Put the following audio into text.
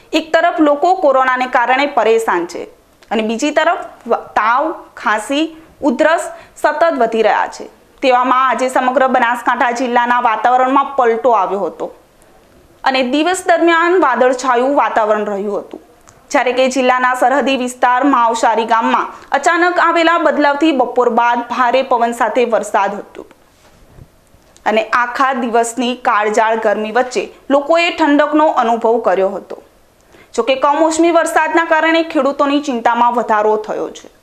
એક તરફ લોકો કોરોનાને કારણે પરેશાન છે અને બીજી તરફ તાવ, ખાંસી, ઉધરસ સતત વધી રહ્યા છે। તેવામાં આજે સમગ્ર બનાસકાંઠા જિલ્લાના વાતાવરણમાં પલટો આવ્યો હતો અને દિવસ દરમિયાન વાદળછાયું વાતાવરણ રહ્યું હતું, જ્યારે કે જિલ્લાના સરહદી વિસ્તાર માવસારી ગામમાં અચાનક આવેલા બદલાવથી બપોર બાદ ભારે પવન સાથે વરસાદ હતો અને આખા દિવસની કાળઝાળ ગરમી વચ્ચે લોકોએ ઠંડકનો અનુભવ કર્યો હતો। જોકે કમોસમી વરસાદના કારણે ખેડૂતોની ચિંતામાં વધારો થયો છે।